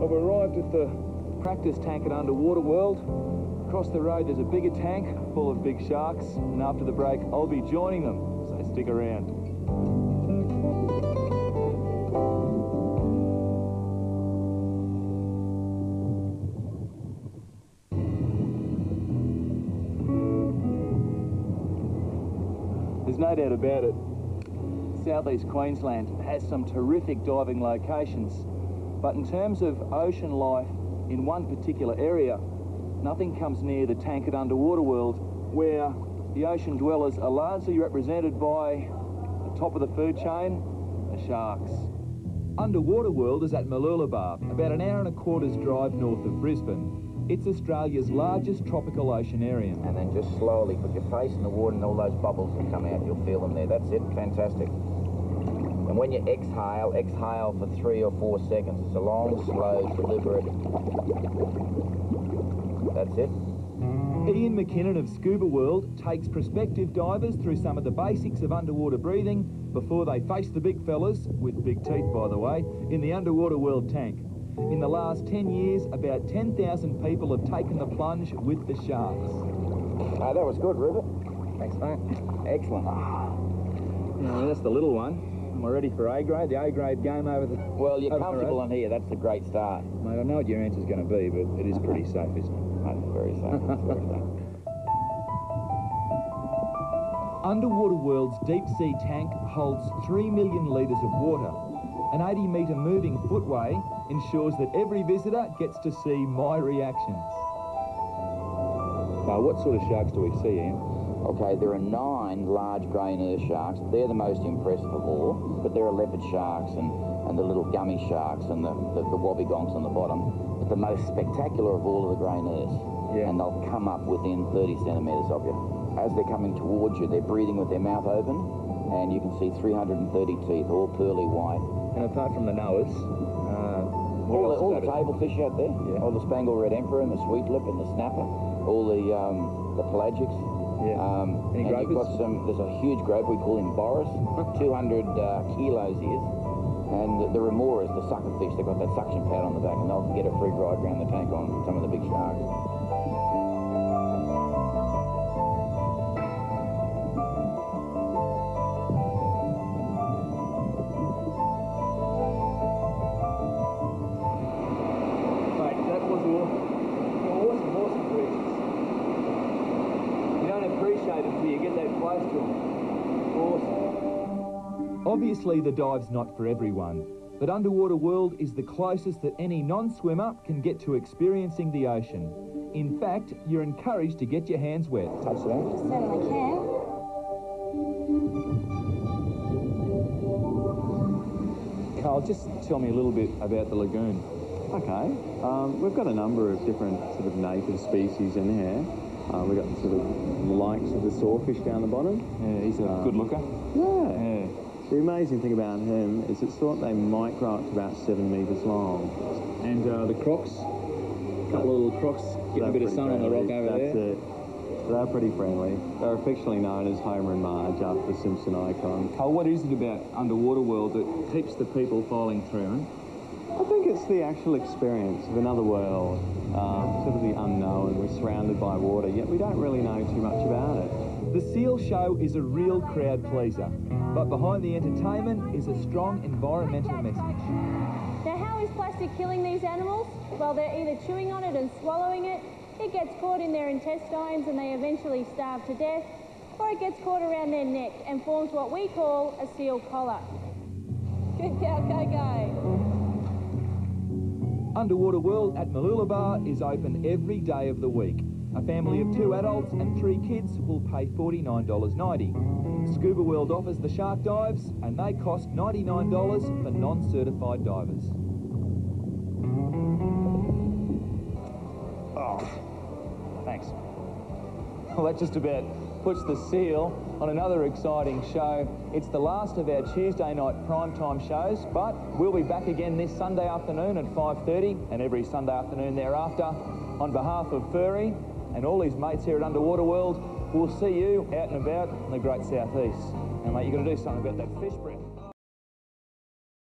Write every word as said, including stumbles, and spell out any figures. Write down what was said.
I've arrived at the practice tank at Underwater World. Across the road there's a bigger tank full of big sharks, and after the break I'll be joining them, so stick around. There's no doubt about it, southeast Queensland has some terrific diving locations, but in terms of ocean life in one particular area, nothing comes near the tank at Underwater World, where the ocean dwellers are largely represented by the top of the food chain, the sharks. Underwater World is at Mooloolaba, about an hour and a quarter's drive north of Brisbane. It's Australia's largest tropical oceanarium. And then just slowly put your face in the water and all those bubbles will come out. You'll feel them there. That's it. Fantastic. And when you exhale, exhale for three or four seconds. It's a long, slow, deliberate. That's it. Ian McKinnon of Scuba World takes prospective divers through some of the basics of underwater breathing before they face the big fellas, with big teeth by the way, in the Underwater World tank. In the last ten years, about ten thousand people have taken the plunge with the sharks. Oh, that was good, Rupert. Thanks, mate. Excellent. Yeah, that's the little one. Am I ready for A grade? The A grade game over the... Well, you're comfortable on here. That's a great start. Mate, I know what your answer's going to be, but it is pretty safe, isn't it? Mate, it's very safe. It's very safe. Underwater World's deep sea tank holds three million litres of water. An eighty metre moving footway ensures that every visitor gets to see my reactions. Now, what sort of sharks do we see, Ian? Okay, there are nine large grey nurse sharks. They're the most impressive of all, but there are leopard sharks and, and the little gummy sharks and the, the, the wobbegonks on the bottom. But the most spectacular of all are the grey nurse. Yeah. And they'll come up within thirty centimetres of you. As they're coming towards you, they're breathing with their mouth open, and you can see three hundred thirty teeth, all pearly white. And apart from the knowers, uh, all the, all the table fish out there, yeah. All the spangled red emperor and the sweet lip and the snapper, all the um, the pelagics. Yeah. Um, Any and gropers? You've got some. There's a huge groper, we call him Boris, two hundred uh, kilos he is. And the, the remoras, the sucker fish, they've got that suction pad on the back, and they'll get a free ride around the tank on some of the big sharks. Obviously, the dive's not for everyone, but Underwater World is the closest that any non-swimmer can get to experiencing the ocean. In fact, you're encouraged to get your hands wet. Touch that. Certainly can. Carl, just tell me a little bit about the lagoon. Okay, um, we've got a number of different sort of native species in here. Uh, we've got sort of the likes of the sawfish down the bottom. Yeah, he's a um, good looker. Yeah. Yeah. The amazing thing about him is it's thought they might grow up to about seven metres long. And uh, the crocs, a couple of little crocs getting They're a bit of sun friendly. on the rock over That's there. It. They're pretty friendly. They're affectionately known as Homer and Marge after the Simpson icon. Carl, what is it about Underwater World that keeps the people filing through? I think it's the actual experience of another world, um, sort of the unknown. We're surrounded by water, yet we don't really know too much about it. The seal show is a real crowd pleaser, but behind the entertainment is a strong environmental message. Now, how is plastic killing these animals? Well, they're either chewing on it and swallowing it, it gets caught in their intestines and they eventually starve to death, or it gets caught around their neck and forms what we call a seal collar. Good cow, go, go. Underwater World at Mooloolaba is open every day of the week. A family of two adults and three kids will pay forty-nine dollars ninety. Scuba World offers the shark dives, and they cost ninety-nine dollars for non-certified divers. Oh, thanks. Well, that just about puts the seal on another exciting show. It's the last of our Tuesday night primetime shows, but we'll be back again this Sunday afternoon at five thirty and every Sunday afternoon thereafter. On behalf of Furry and all his mates here at Underwater World, we'll see you out and about in the great southeast. And mate, you've got to do something about that fish breath.